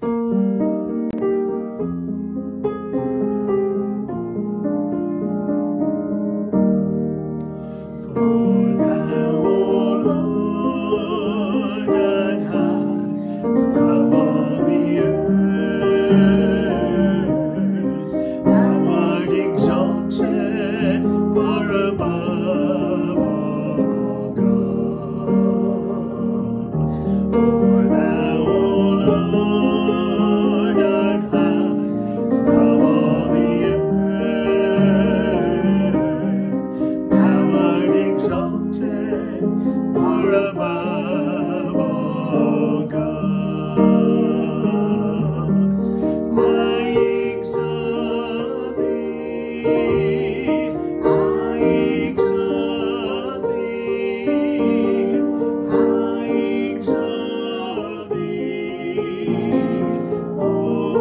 For thou, O Lord, art high above all the earth. Thou art exalted far above all gods. For thou, O Lord, art high above all the earth. Thou art exalted far above all gods. I exalt thee, I exalt thee, I exalt thee, O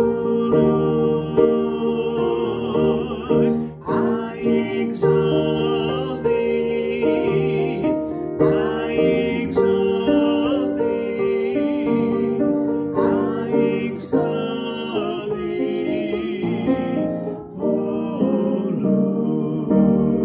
Lord. I exalt thee, I exalt thee, I exalt thee, O Lord.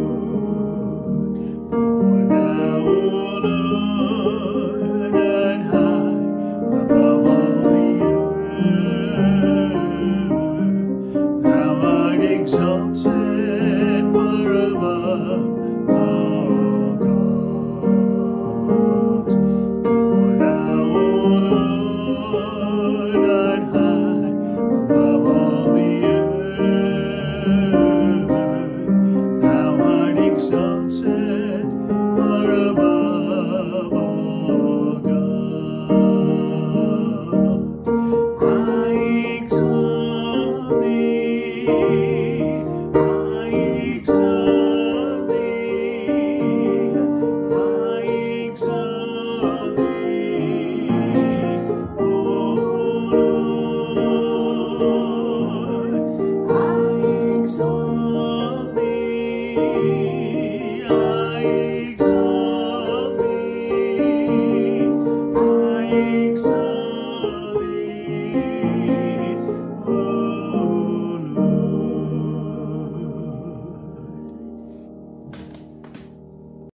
For thou, O Lord, art high above all the earth. Thou art exalted